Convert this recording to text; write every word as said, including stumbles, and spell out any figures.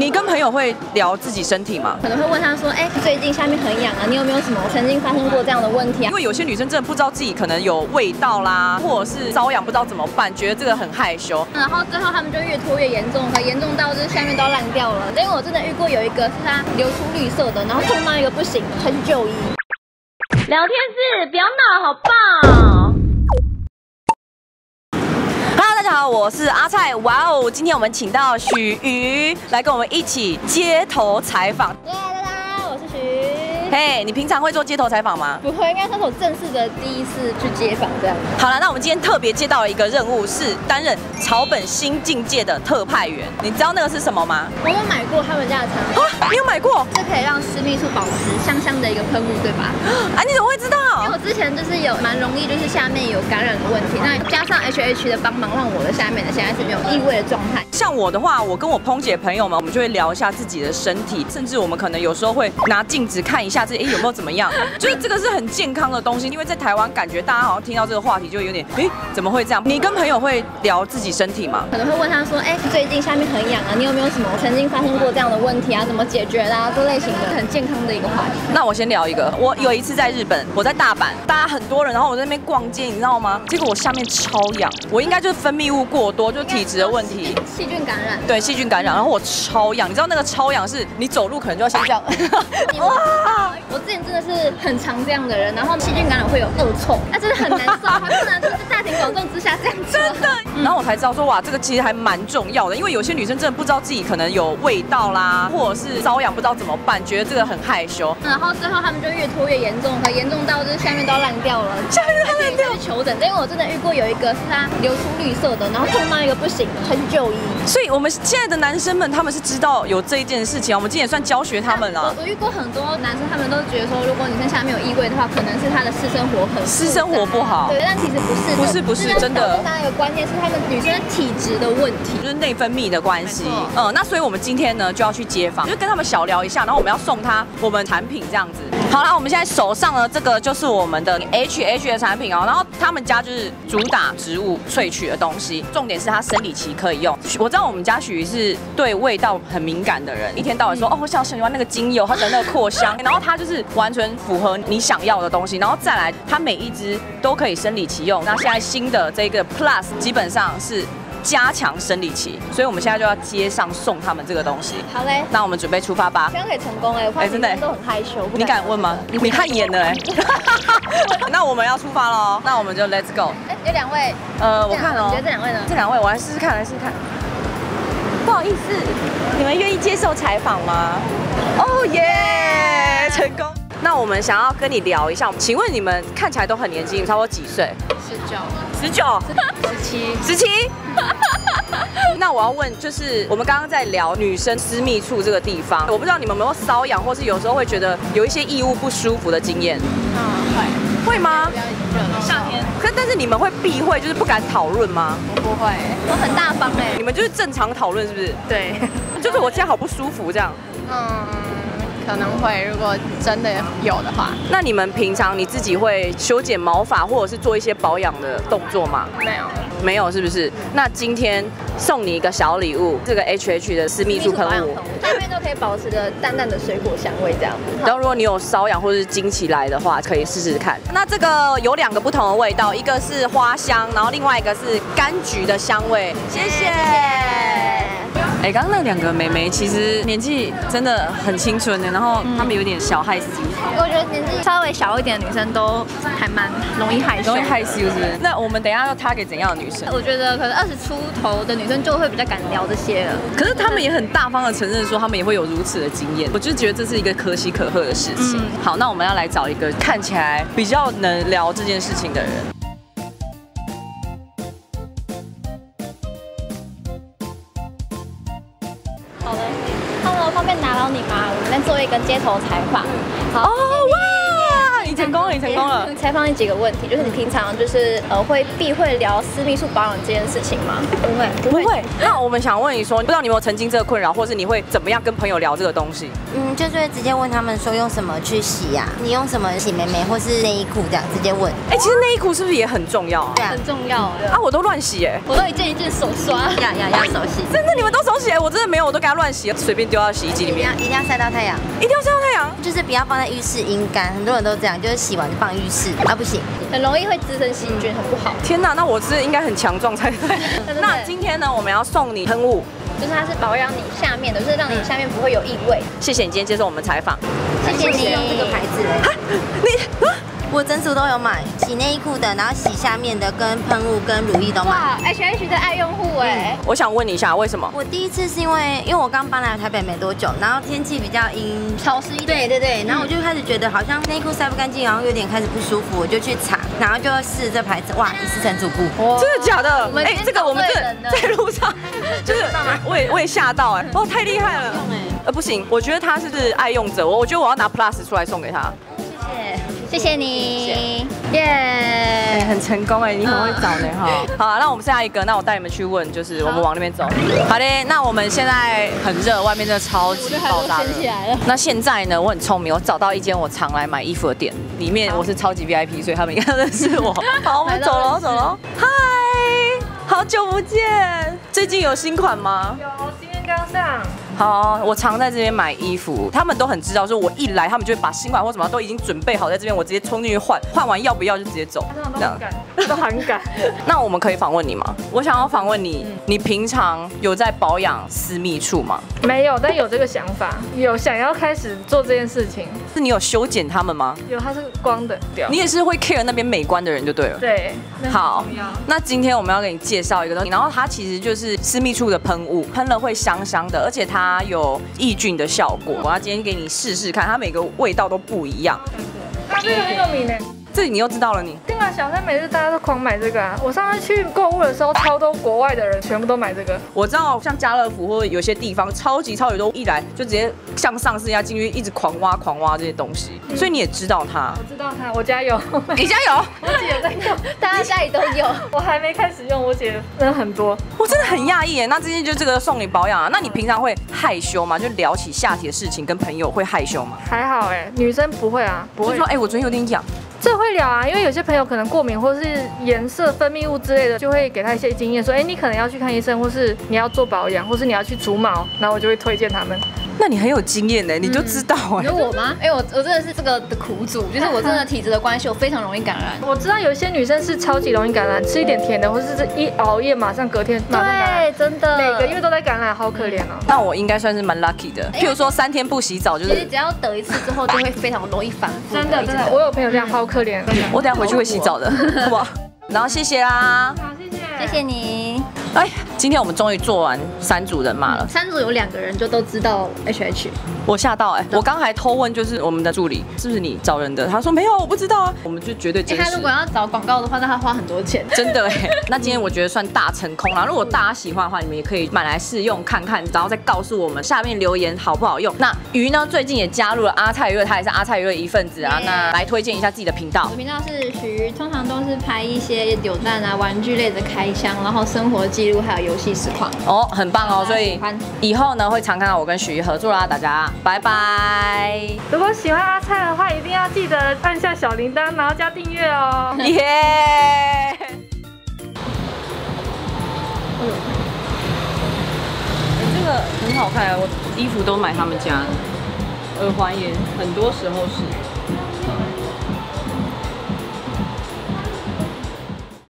你跟朋友会聊自己身体吗？ 可能会问他说，哎、最近下面很痒啊，你有没有什么曾经发生过这样的问题啊？ 因为有些女生真的不知道自己可能有味道啦，或者是瘙痒不知道怎么办，觉得这个很害羞。 然后最后他们就越拖越严重，很严重到就是下面都要烂掉了。因为我真的遇过有一个是他流出绿色的，然后痛到一个不行，才去就医。聊天室不要闹，好棒！ Hello， 大家好，我是阿蔡。哇哦，今天我们请到许瑜来跟我们一起街头采访。 耶，大家，我是许。 嘿， hey, 你平常会做街头采访吗？ 不会，应该算是我正式的第一次去街访这样。 好了，那我们今天特别接到了一个任务，是担任草本新境界的特派员。你知道那个是什么吗？ 我有买过他们家的产品。 啊，你有买过？ 是可以让私密处保持香香的一个喷雾，对吧？ 啊，你怎么会知道？ 因为我之前就是有蛮容易就是下面有感染的问题，那加上 H H 的帮忙，让我的下面的现在是没有异味的状态。 像我的话，我跟我烹姐朋友们，我们就会聊一下自己的身体，甚至我们可能有时候会拿镜子看一下自己，哎，有没有怎么样？就是这个是很健康的东西，因为在台湾感觉大家好像听到这个话题就有点，哎，怎么会这样？你跟朋友会聊自己身体吗？ 可能会问他说，哎，最近下面很痒啊，你有没有什么曾经发生过这样的问题啊？怎么解决啦、啊？这类型的很健康的一个话题。 那我先聊一个，我有一次在日本，我在大阪，大家很多人，然后我在那边逛街，你知道吗？结果我下面超痒，我应该就是分泌物过多，就体质的问题， 细菌感染。 对，细菌感染，然后我超痒，你知道那个超痒是你走路可能就要先这样。 哇！我之前真的是很常这样的人，然后细菌感染会有恶臭，那真的很难受，还不能就是大庭广众之下这样做。 真的，然后我才知道说哇，这个其实还蛮重要的，因为有些女生真的不知道自己可能有味道啦，或者是瘙痒不知道怎么办，觉得这个很害羞。 然后最后他们就越拖越严重，很严重到就是下面都要烂掉了， 下面都烂掉。 去求诊，因为我真的遇过有一个是他流出绿色的，然后痛到一个不行，才去就医。 所以我们现在的男生们他们是知道有这一件事情，我们今天也算教学他们啊。 我我遇过很多男生，他们都觉得说，如果女生下面有异味的话，可能是他的私生活很私生活不好。 对，但其实不是， 不是不是真的。 大家一个观念是他们女生体质的问题， 就是内分泌的关系。嗯，那所以我们今天呢就要去街访，就跟他们小聊一下，然后我们要送他我们产品这样子。好啦，我们现在手上呢这个就是我们的 H H 的产品哦，然后他们家就是主打植物萃取的东西，重点是它生理期可以用。我知道我们家许是对味道很敏感的人，一天到晚说哦我想喜欢那个精油，它的那个扩香，然后它就是完全符合你想要的东西，然后再来它每一支都可以生理期用。那现在新的这个 Plus 基本上是加强生理期，所以我们现在就要接上送他们这个东西。 好嘞， 那我们准备出发吧。 希望可以成功哎、欸，我怕女生都很害羞。 你敢问吗？你太严了哎、欸。那我们要出发喽，那我们就 Let's go。 哎，有两位， 呃，我看哦， 你觉得这两位呢？ 这两位我来试试看，来试试看。不好意思，你们愿意接受采访吗？哦耶，成功。那我们想要跟你聊一下，请问你们看起来都很年轻，差不多几岁？ 十九、 十九、 十七、 十七。那我要问，就是我们刚刚在聊女生私密处这个地方，我不知道你们有没有瘙痒，或是有时候会觉得有一些异物不舒服的经验？ 嗯，会。 会吗？ 比较热的夏天。 可但是你们会避讳，就是不敢讨论吗？ 我不会，我很大方哎、欸。 你们就是正常讨论是不是？ 对。 就是我现在好不舒服这样。 嗯。可能会，如果真的有的话。 那你们平常你自己会修剪毛发，或者是做一些保养的动作吗？ 没有， 没有，是不是？那今天送你一个小礼物，这个 H H 的私密处喷雾， 下面都可以保持着淡淡的水果香味这样。 然后如果你有瘙痒或是经期来的话，可以试试看。那这个有两个不同的味道，一个是花香，然后另外一个是柑橘的香味。谢谢。哎，刚刚那两个妹妹其实年纪真的很青春的，然后她们有点小害羞。 我觉得年纪稍微小一点的女生都还蛮容易害羞， 容易害羞是不是？那我们等一下要target怎样的女生？ 我觉得可能二十出头的女生就会比较敢聊这些了。 可是她们也很大方的承认说，她们也会有如此的经验。我就觉得这是一个可喜可贺的事情。嗯、好，那我们要来找一个看起来比较能聊这件事情的人。 Hello， 方便打扰你吗？我们在做一个街头采访。好， 哦哇，你你成功了，你成功了。 采访你几个问题，就是你平常就是呃会避讳聊私密处保养这件事情吗？不会， 不会。那我们想问你说，不知道你有没有曾经这个困扰，或是你会怎么样跟朋友聊这个东西？ 嗯，就是会直接问他们说用什么去洗呀、啊？你用什么洗妹妹或是内衣裤这样直接问。 哎、欸，其实内衣裤是不是也很重要啊？ 对啊， 很重要哎。 啊，我都乱洗哎， 我都一件一件手刷， 要要要手洗。 真的，你们都手洗？我真的没有，我都给它乱洗，随便丢到洗衣机里面。 一定要晒到太阳， 一定要晒到太阳， 就是不要放在浴室阴干。很多人都这样，就是洗完就放浴室啊，不行， 很容易会滋生细菌，很不好。 天哪，那我是应该很强壮才对。那今天呢，我们要送你喷雾。 就是它是保养你下面的，就是让你下面不会有异味。 谢谢你今天接受我们采访， 谢谢你用这个牌子的。你啊，我整组都有买，洗内衣裤的，然后洗下面的，跟喷雾跟乳液都买。 哇 ，H H 的爱用户哎、 嗯。我想问你一下，为什么？ 我第一次是因为，因为我刚搬来台北没多久，然后天气比较阴潮湿一点。 对对对，然后我就开始觉得好像内裤晒不干净，然后有点开始不舒服，我就去查，然后就试这牌子，哇，一试成主顾。 真的假的？ 哎、 欸，这个我们这在路上，就是我也我也吓到哎、欸，哦，太厉害了。呃，不行，我觉得他是爱用者，我我觉得我要拿 Plus 出来送给他。 谢谢你，耶、 欸，很成功哎，你很会找呢哈。好啊，那我们下一个，那我带你们去问，就是我们往那边走。好嘞，那我们现在很热，外面真的超级爆炸热。那现在呢，我很聪明，我找到一间我常来买衣服的店，里面我是超级 V I P， 所以他们应该认识我。好，我们走了走了。嗨，好久不见，最近有新款吗？ 有，今天刚上。 好，我常在这边买衣服，他们都很知道，就是我一来，他们就会把新款或什么都已经准备好在这边，我直接冲进去换，换完要不要就直接走， 这样都很赶。 那我们可以访问你吗？我想要访问你，你平常有在保养私密处吗？ 没有，但有这个想法，有想要开始做这件事情。 是你有修剪他们吗？ 有，它是光的。 你也是会 care 那边美观的人就对了。 对。 好，那今天我们要给你介绍一个东西，然后它其实就是私密处的喷雾，喷了会香香的，而且它有抑菌的效果。我要今天给你试试看，它每个味道都不一样。 它这个很有名呢。 这你又知道了你？ 对啊，小三每次大家都狂买这个啊！我上次去购物的时候，超多国外的人全部都买这个。 我知道，像家乐福或者有些地方，超级超级多，一来就直接像上市一样进去，一直狂挖狂挖这些东西。嗯、所以你也知道它？ 我知道它，我家有。 你家有？ 我姐有在用， 大家家里都有。 我还没开始用，我姐真的很多。 我真的很讶异耶！那今天就这个送你保养啊？那你平常会害羞吗？就聊起下体的事情，跟朋友会害羞吗？ 还好哎，女生不会啊，不会。 就说哎、欸，我昨天有点痒。 这会聊啊，因为有些朋友可能过敏或是颜色、分泌物之类的，就会给他一些经验，说，哎，你可能要去看医生，或是你要做保养，或是你要去除毛，然后我就会推荐他们。 那你很有经验呢，你就知道哎。 有我吗？哎，我我真的是这个的苦主，就是我真的体质的关系，我非常容易感染。 我知道有些女生是超级容易感染，吃一点甜的，或是一熬夜马上隔天马上感染。 对，真的， 每个月都在感染，好可怜哦。 那我应该算是蛮 lucky 的，譬如说三天不洗澡就是。 其实只要得一次之后，就会非常容易反复。 真的真的，我有朋友这样，好可怜。 我等下回去会洗澡的，好不好？然后谢谢啦， 好，谢谢， 谢谢你。 哎，今天我们终于做完三组人马了。 三组有两个人就都知道 H H， 我吓到哎！我刚还偷问，就是我们的助理是不是你找人的？他说没有，我不知道啊。我们就绝对真实。 他如果要找广告的话，那他花很多钱。 真的哎，那今天我觉得算大成功啦。如果大家喜欢的话，你们也可以买来试用看看，然后再告诉我们下面留言好不好用。那鱼呢，最近也加入了阿菜娱乐，他也是阿菜娱乐一份子啊。那来推荐一下自己的频道。 我频道是许鱼，通常都是拍一些扭蛋啊、玩具类的开箱，然后生活记录还有游戏实况。 哦，很棒哦，所以以后呢会常看到我跟许瑜合作啦，大家拜拜。 如果喜欢阿菜的话，一定要记得按下小铃铛，然后加订阅哦。 耶！这个很好看，我衣服都买他们家的，耳环也很多时候是。